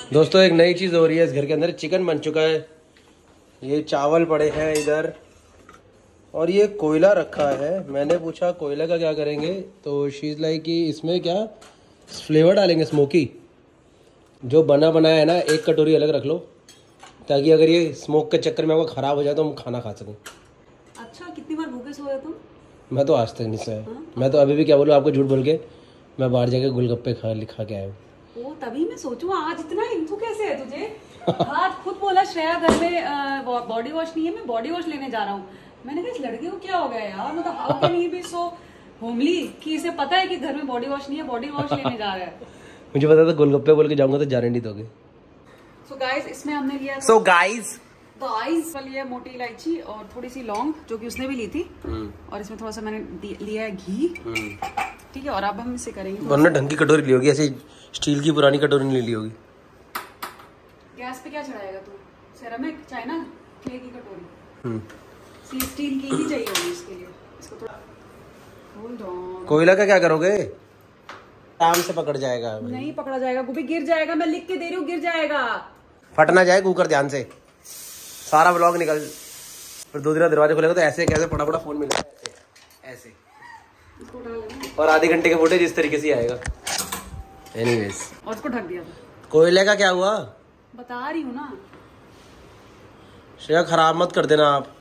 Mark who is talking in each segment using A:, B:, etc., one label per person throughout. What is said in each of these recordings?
A: दोस्तों एक नई चीज़ हो रही है इस घर के अंदर। चिकन बन चुका है, ये चावल पड़े हैं इधर, और ये कोयला रखा है। मैंने पूछा कोयला का क्या करेंगे, तो शी इज़ लाइक कि इसमें क्या फ्लेवर डालेंगे स्मोकी। जो बना बनाया है ना, एक कटोरी अलग रख लो, ताकि अगर ये स्मोक के चक्कर में आपका ख़राब हो जाए तो हम खाना खा सकें।
B: अच्छा, कितनी बार भूखे सोए तुम?
A: मैं तो आज तक नहीं सोया। मैं तो अभी भी क्या बोलूँ आपको झूठ बोल के, मैं बाहर जाके गोलगप्पे खा के आया हूँ।
B: ओ, तभी मैं सोचूं आज इतना हिंदू कैसे है तुझे। आज खुद बोला श्रेया घर में बॉडी वॉश नहीं है, मैं बॉडी वॉश लेने जा रहा हूँ। मैंने कहा इस लड़के को क्या हो गया यार, मतलब how can he be so homely कि इसे पता है कि घर में बॉडी वॉश नहीं है, बॉडी वॉश लेने जा रहा है।
A: मुझे पता था गोलगप्पे बोल के जाऊंगा तो जाने नहीं दोगे।
B: सो गाइस, इसमें हमने लिया वाली है मोटी इलायची और थोड़ी सी लौंग, जो कि उसने भी ली थी, और इसमें थोड़ा सा मैंने लिया है घी। ठीक है, और अब हम इसे करेंगे।
A: वरना ढंग की कटोरी ली होगी, ऐसी स्टील की पुरानी कटोरी नहीं ली होगी।
B: गैस पे क्या चढ़ाएगा तू? सेरामिक, चाइना, क्ले की कटोरी? स्टील की ही चाहिए होगी इसके लिए। इसको थोड़ा होल्ड ऑन।
A: कोयला का क्या करोगे? आराम से पकड़ जाएगा।
B: नहीं पकड़ा जाएगा गोभी, गिर जाएगा। मैं लिख के दे रही हूँ, गिर जाएगा।
A: फट ना जाए कुकर, ध्यान से। सारा व्लॉग निकल, फिर दूसरा दरवाजा खुलेगा तो ऐसे कैसे फटाफट फोन मिलेगा, ऐसे
B: इसको उठा लेना।
A: और आधे घंटे के फुटेज इस तरीके से आएगा। एनीवेज,
B: और इसको ढक दिया था।
A: कोयले का क्या हुआ?
B: बता रही हूँ ना।
A: श्रेया खराब मत कर देना आप।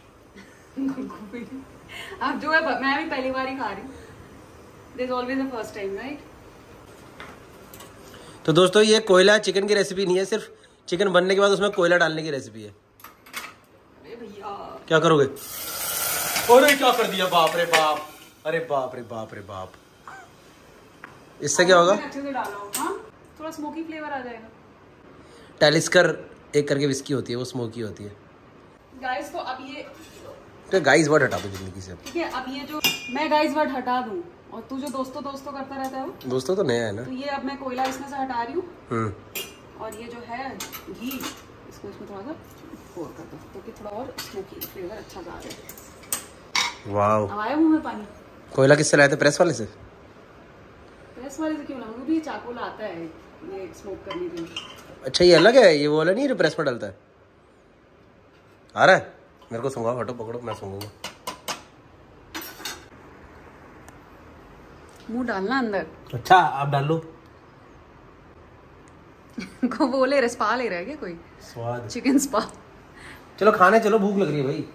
B: अब जो है, मैं भी पहली बार ही खा रही हूँ। There's always a first time, right?
A: तो दोस्तों ये कोयला चिकन की रेसिपी नहीं है, सिर्फ चिकन बनने के बाद उसमें कोयला डालने की रेसिपी है।
B: अरे भैया
A: क्या करोगे? अरे क्या कर दिया, बाप रे बाप, अरे बाप रे बाप रे बाप। इससे क्या होगा?
B: अच्छे से डालो, हाँ, थोड़ा स्मोकी फ्लेवर आ जाएगा।
A: टैलिस्कर एक करके विस्की होती है, वो स्मोकी होती है।
B: गाइस को अब ये
A: तो गाइस वर्ड हटा दो जिंदगी से।
B: ठीक है, अब ये जो मैं गाइस वर्ड हटा दूं, और तू जो दोस्तों करता रहता है वो
A: दोस्तों तो नया है ना,
B: तो ये अब मैं कोयला इसमें से हटा रही हूँ। और ये जो है घी, इसको इसमें थोड़ा सा और कर दो, तो कि थोड़ा और स्मोकी फ्लेवर अच्छा आ जाए।
A: वाओ,
B: अब आया मुंह में पानी।
A: कोयला किससे लाए थे? प्रेस वाले से?
B: प्रेस वाले से क्यों ना, वो भी चाकू आता है ये स्मोक करने के लिए।
A: अच्छा ये अलग है, ये वो वाला नहीं है जो प्रेस में डालता है। आ रहा है मेरे को सूंघाओ, हटो पकड़ो, मैं सूंघूंगा।
B: मुंह डालना अंदर।
A: अच्छा आप डाल लो।
B: को बोले रे, स्पा ले रहा है क्या कोई?
A: स्वाद
B: चिकन स्पा।
A: चलो खाने चलो, भूख लग रही है भाई।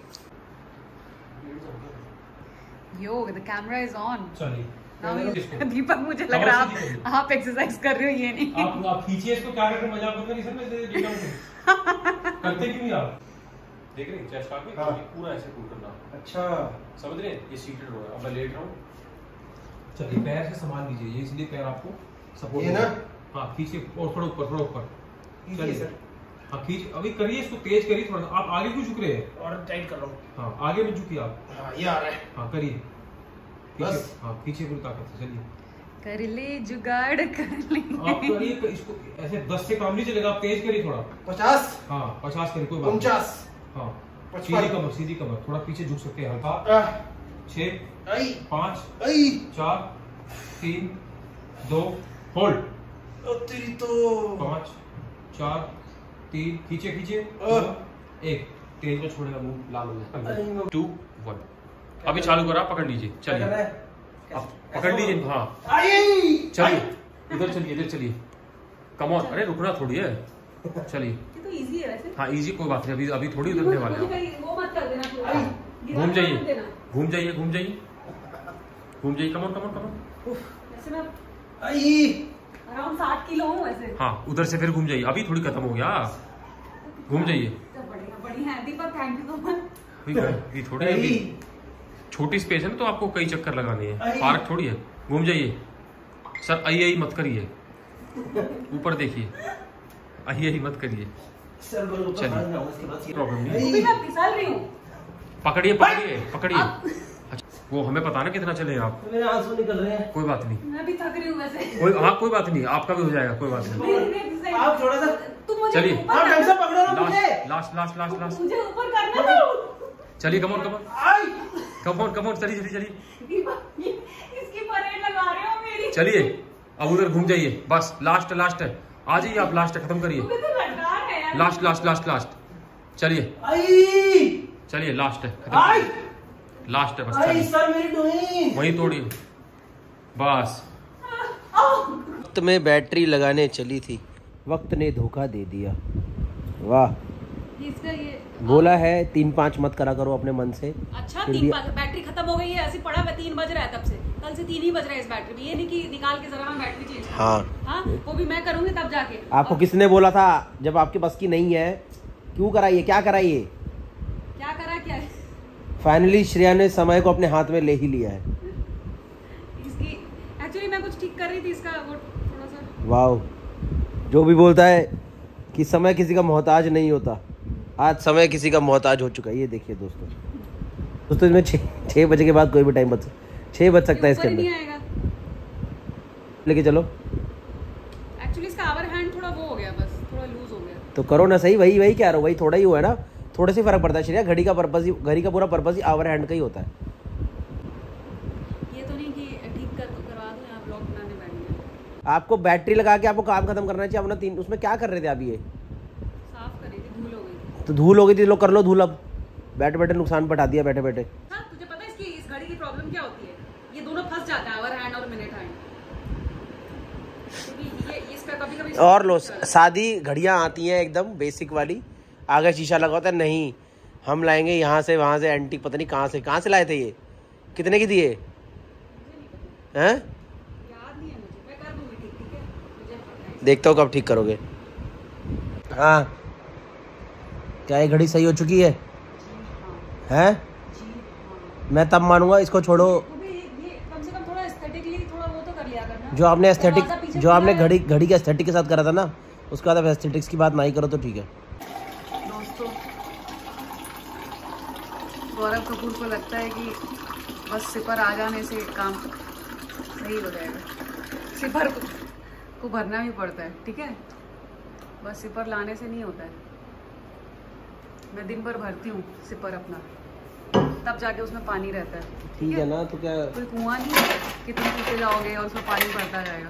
B: Yo, the camera is on.
C: चलिए
B: दीपक, मुझे लग रहा है आप एक्सरसाइज कर रहे हो, ये नहीं।
C: आप खींचिए इसको, क्या करके मजाक करते नहीं, सर करते क्यों नहीं आप? देख रहे हैं चेस्ट आके पूरा ऐसे पुल करना। अच्छा समझ रहे हैं, ये सीटेड हो रहा है, अब मैं लेट रहा हूँ। चलिए पैर से संभाल लीजिए, ये इसलिए पैर आपको सपोर्ट
A: ये ना।
C: हाँ खींचिए, और थोड़ा ऊपर चलिए सर। हाँ खींच, अभी करिए इसको, तेज करिए थोड़ा। आप आगे क्यों झुक रहे हैं? और टाइट कर रहा हूँ। हाँ आगे में झुकिए आप। हाँ ये आ रहा है। हाँ करिए, बस। हाँ खींचिए पूरी ताकत से, चलिए।
B: कर ले जुगाड़, कर ले।
C: आप करिए इसको, ऐसे 10 से काम नहीं चलेगा, आप तेज करिए थोड़ा। 50। हाँ 50 करिए, कोई बात नहीं। 49। हाँ सीधी कमर, थोड़ा पीछे झुक सकते हैं हल्का। 6 5 4 3 2 होल्ड। तेरी तो 5 4 3 खींचे 1 तेज में छोड़ेगा, मुंह लाल हो जाएगा। 2 1 अभी चालू करा, पकड़ लीजिए, चलिए आप पकड़ लीजिए। हाँ चलिए, इधर चलिए, कम ऑन। अरे रुकना थोड़ी है, चलिए।
B: ये तो इजी है वैसे।
C: हाँ इजी, कोई बात नहीं, अभी थोड़ी उतरने वाले हैं।
B: वो मत कर देना,
C: घूम जाइए, कम ऑन।
B: वैसे मैं अराउंड 60 किलो हूँ वैसे।
C: हाँ उधर से फिर घूम जाइए, अभी थोड़ी खत्म हो गया, घूम जाइए।
B: बढ़िया है Deepak, thank you so much.
C: ये थोड़ी अभी छोटी स्पेस है ना, तो आपको कई चक्कर लगाने हैं, पार्क थोड़ी है। घूम जाइए सर, आई मत करिए, ऊपर देखिए, आई मत करिए। चलिए प्रॉब्लम नहीं,
B: मैं फिसल रही हूँ।
C: पकड़िए। अच्छा वो हमें पता ना कितना चले आप।
A: मेरे आंसू निकल रहे हैं।
C: कोई बात नहीं,
B: मैं भी थक रही हूँ वैसे।
C: कोई बात नहीं, आपका भी हो जाएगा, कोई बात नहीं।
A: आप थोड़ा सा
C: चलिए,
A: आप ढंग से पकड़ो ना मुझे।
C: लास्ट
B: मुझे ऊपर करना था।
C: चलिए, कम ऑन चलिए।
B: इसकी परेड लगा रहे हो मेरी।
C: चलिए अब उधर घूम जाइए, बस लास्ट है, आ जाइए आप, लास्ट खत्म करिए, लास्ट लास्ट लास्ट लास्ट, चलिए चलिए, लास्ट है, लास्ट है बस, वही तोड़िए बस।
A: वक्त में बैटरी लगाने चली थी, वक्त ने धोखा दे दिया। वाह,
B: इसका ये
A: बोला है 3-5 मत करा करो अपने मन से।
B: अच्छा 3 बैटरी खत्म हो गई है, ऐसे पड़ा हुआ 3 बज रहा है, तब से कल से 3 ही बज रहा है इस बैटरी में। ये नहीं कि निकाल के जरा मैं बैटरी चेंज। हाँ, वो भी मैं करूंगी तब जाके।
A: आपको किसने बोला था जब आपके बस की नहीं है? क्यों कराइए, क्या कराइए?
B: क्या करा, क्या है?
A: फाइनली श्रेया ने समय को अपने हाथ में ले ही लिया है।
B: इसकी एक्चुअली मैं कुछ ठीक कर रही थी, इसका वो थोड़ा सा।
A: वाह, जो भी बोलता है कि समय किसी का मोहताज नहीं होता, आज समय किसी का मोहताज हो चुका है। ये देखिए दोस्तों इसमें 6 बजे के बाद कोई भी टाइम बच 6 बज सकता है इसके अंदर। लेके चलो।
B: एक्चुअली इसका आवर हैंड थोड़ा वो हो गया, बस थोड़ा लूज हो गया।
A: तो करो ना सही, वही कह रहा हूँ, वही थोड़ा ही हुआ है ना, थोड़े से फर्क पड़ता है। श्रेया, घड़ी का पूरा पर्पस ही आवर हैंड का ही होता है।
B: ये तो नहीं कि ठीक करवा दूं, आप ब्लॉग बनाने बैठ गए।
A: आपको बैटरी लगा के आपको काम खत्म करना चाहिए अपना। 3 उसमें क्या कर रहे थे आप? ये
B: साफ करी थी, धूल हो गई।
A: तो धूल हो गई थी, लो कर लो धूल। अब बैठे बैठे नुकसान पटा दिया बैठे बैठे।
B: हाँ, तुझे पता है इसकी इस घड़ी की प्रॉब्लम क्या होती है? ये दोनों फंस जाते हैं, आवर हैंड और मिनट हैंड। क्योंकि ये इसका कभी-कभी
A: और लो, सादी घड़ियां आती हैं एकदम बेसिक वाली, आगे शीशा लगा होता है। नहीं, हम लाएंगे यहाँ से वहाँ से एंटीक, पता नहीं कहाँ से लाए थे। ये कितने की दिए हैं?
B: याद नहीं है मुझे, मैं कर दूंगी ठीक, ठीक है? मुझे पता है।
A: देखता हूँ कब ठीक करोगे। हाँ, क्या ये घड़ी सही हो चुकी है? हैं? मैं तब मानूंगा, इसको छोड़ो।
B: ये कम से कम थोड़ा एस्थेटिकली थोड़ा वो तो कर लिया करना।
A: जो आपने एस्थेटिक, जो आपने घड़ी के एस्थेटिक के साथ करा था ना, उसके बाद अब एस्थेटिक्स की बात नहीं करो तो ठीक है।
B: दोस्तों, गौरव कपूर को लगता है कि बस सिपर आ जाने से काम सही हो जाएगा। सिपर को भरना भी पड़ता है, ठीक है? बस सिपर लाने से नहीं होता है। मैं दिन भर भरती हूँ सिपर अपना, तब जाके उसमें पानी रहता है।
A: ठीक है ना? तो क्या
B: कोई कुआं नहीं है कि तुम पीछे जाओगे और उसमें पानी भरता जाएगा।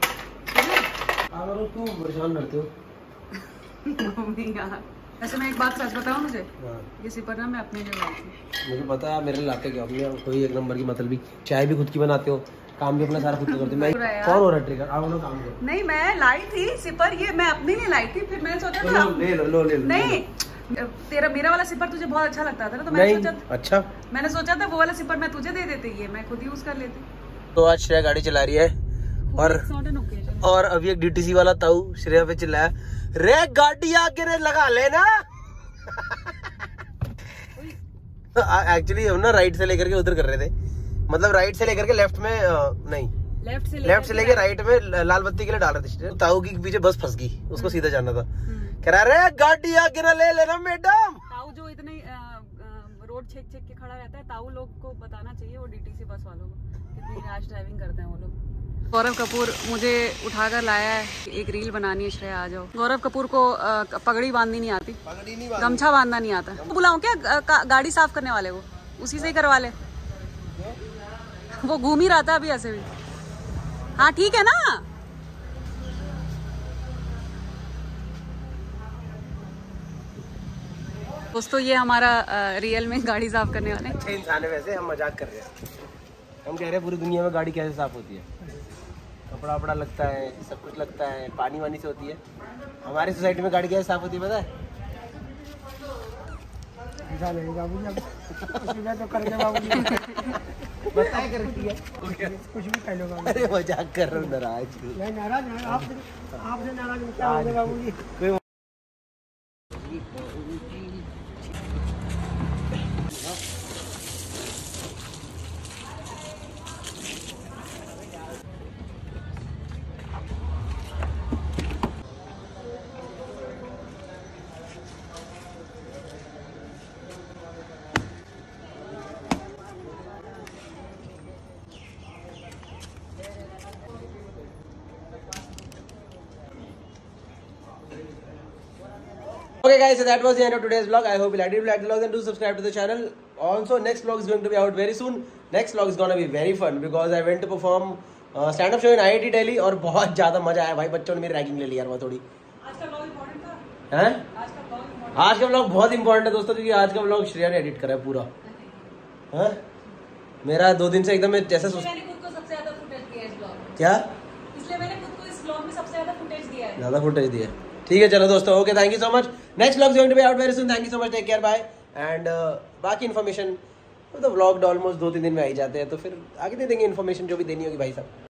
A: तुम परेशान करते हो
B: मम्मी यार, वैसे मैं एक बात सच बताऊँ तुझे,
A: हाँ।
B: ये सिपर ना मैं अपने लिए लाई थी।
A: मुझे पता है मेरे लाते क्या, अपने कोई एक नंबर की मतलब भी, चाय भी खुद की बनाते हो, काम भी अपना सारा खुद करते हो। मैं कौन हो रहा है ट्रिगर? आप लोग काम करो।
B: नहीं, मैं लाई थी सिपर, ये मैं अपने लिए लाई थी। फिर मैंने सोचा था
A: ले लो।
B: नहीं, मेरा वाला सिपर तुझे बहुत अच्छा लगता था ना, तो मैंने सोचा मैंने सोचा था वो वाला सिपर मैं तुझे दे देती, ये मैं खुद यूज कर लेती।
A: तो आज श्रेया गाड़ी चला रही है और अभी एक डीटीसी वाला ताऊ श्रेया पे चिल्लाया, रे गाड़ी आगे रे लगा लेना। एक्चुअली हम ना राइट से लेकर के उधर कर रहे थे, मतलब राइट से लेकर के लेफ्ट में नहीं, लेफ्ट से लेके राइट में लाल बत्ती के लिए डाल रहे थे। ताऊ के पीछे बस फंस गई, उसको सीधा जाना था। कह रहा रे गाड़ी आगे ना ले लेना मैडम।
B: ताऊ जो इतने रोड छेक के खड़ा रहता है, ताऊ लोग को बताना चाहिए, वो डीटीसी बस वालों को, कितनी रैश ड्राइविंग करते हैं वो लोग। गौरव कपूर मुझे उठाकर लाया है, एक रील बनानी है। श्रेया आ जाओ। गौरव कपूर को पगड़ी बांधनी नहीं आती, गमछा बांधना नहीं आता। बुलाऊं क्या गाड़ी साफ करने वाले को? उसी से ही करवा ले, वो घूम ही रहा था अभी ऐसे भी। हाँ ठीक है ना? दोस्तों, ये हमारा रियल में गाड़ी साफ करने वाले
A: अच्छे इंसान है। वैसे हम मजाक कर रहे हैं, हम कह रहे हैं पूरी दुनिया में गाड़ी कैसे साफ होती है। कपड़ा वपड़ा लगता है, सब कुछ लगता है, पानी वानी से होती है। हमारी सोसाइटी में गाड़ी कैसे साफ होती है पता है? बताया कर रही है कुछ भी कह लो। अरे मजाक कर रहा हूँ, नाराज आपसे नाराज बाबूजी। Okay guys, so that was the end of today's vlog. I hope you liked it. If you liked the vlog, then do subscribe to the channel. Also, next vlog is going to be out very soon. Next vlog is gonna be very fun because I went to perform stand up show in IIT Delhi और बहुत ज़्यादा मजा आया भाई, बच्चों ने मेरी ragging ले ली यार वो थोड़ी।
B: आज का ब्लॉग इम्पोर्टेंट था?
A: हैं?
B: आज का ब्लॉग
A: बहुत इंपॉर्टेंट है दोस्तों, क्योंकि आज का ब्लॉग श्रेया ने एडिट करा है पूरा। हाँ मेरा 2 दिन से एकदम मैं जैसे
B: मैंने खुद को सबसे ज्यादा फुटेज दिया है इस ब्लॉग में।
A: क्या?
B: इसलिए मैंने खुद को इस ब्लॉग में सबसे ज्यादा फुटेज दिया है।
A: ज़्यादा फुटेज दिया। ठीक है चलो दोस्तों, okay thank you so much. Next vlog going to be out very soon. Thank you so much, take care, bye. And बाकी इन्फॉर्मेशन तो व्लॉग ऑलमोस्ट 2-3 दिन में आ ही जाते हैं, तो फिर आगे दे देंगे इन्फॉर्मेशन जो भी देनी होगी भाई साहब।